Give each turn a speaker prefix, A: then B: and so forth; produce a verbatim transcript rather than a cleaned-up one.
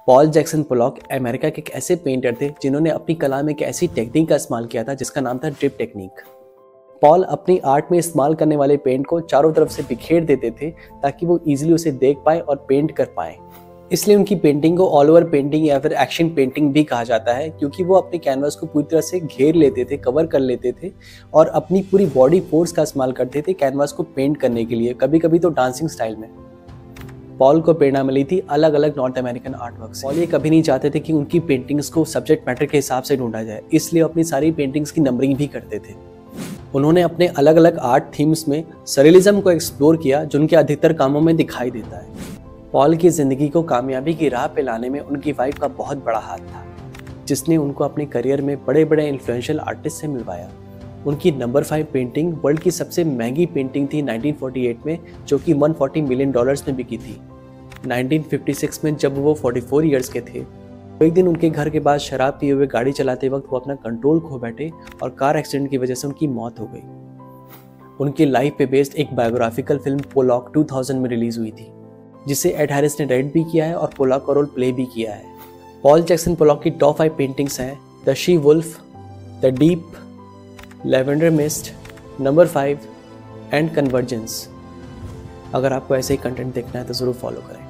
A: Paul Jackson Pollock America के एक ऐसे पेंटर थे जिन्होंने अपनी कला में एक ऐसी टेक्निक का इस्तेमाल किया था जिसका नाम था ड्रिप टेक्निक। पॉल अपनी आर्ट में इस्तेमाल करने वाले पेंट को चारों तरफ से बिखेर देते थे ताकि वो इजीली उसे देख पाए और पेंट कर पाए। इसलिए उनकी पेंटिंग को ऑल ओवर पेंटिंग या फिर एक्शन पेंटिंग भी कहा जाता है, क्योंकि वो अपने कैनवास को पूरी तरह से घेर लेते थे, कवर कर लेते थे और अपनी पूरी बॉडी फोर्स का इस्तेमाल करते थे कैनवास को पेंट करने के लिए, कभी कभी तो डांसिंग स्टाइल में। पॉल को प्रेरणा मिली थी अलग अलग नॉर्थ अमेरिकन आर्ट वर्क से। पॉल ये कभी नहीं चाहते थे कि उनकी पेंटिंग्स को सब्जेक्ट मैटर के हिसाब से ढूंढा जाए, इसलिए अपनी सारी पेंटिंग्स की नंबरिंग भी करते थे। उन्होंने अपने अलग अलग आर्ट थीम्स में सरियलिज्म को एक्सप्लोर किया जो उनके अधिकतर कामों में दिखाई देता है। पॉल की ज़िंदगी को कामयाबी की राह पे लाने में उनकी वाइफ का बहुत बड़ा हाथ था, जिसने उनको अपने करियर में बड़े बड़े इन्फ्लुएंशियल आर्टिस्ट से मिलवाया। उनकी नंबर फाइव पेंटिंग वर्ल्ड की सबसे महंगी पेंटिंग थी नाइनटीन फोर्टी एट में, जो कि एक सौ चालीस मिलियन डॉलर्स में बिकी थी। नाइनटीन फिफ्टी सिक्स में जब वो चौवालीस इयर्स के थे, तो एक दिन उनके घर के पास शराब पिए हुए गाड़ी चलाते वक्त वो अपना कंट्रोल खो बैठे और कार एक्सीडेंट की वजह से उनकी मौत हो गई। उनकी लाइफ पे बेस्ड एक बायोग्राफिकल फिल्म पोलॉक दो हज़ार में रिलीज हुई थी, जिसे एड हैरिस ने डायरेक्ट भी किया है और पोलॉक का रोल प्ले भी किया है। पॉल जैक्सन पोलॉक की टॉप फाइव पेंटिंग्स हैं the she wolf, the deep, lavender mist, number five and convergence. अगर आपको ऐसे ही कंटेंट देखना है तो ज़रूर फॉलो करें।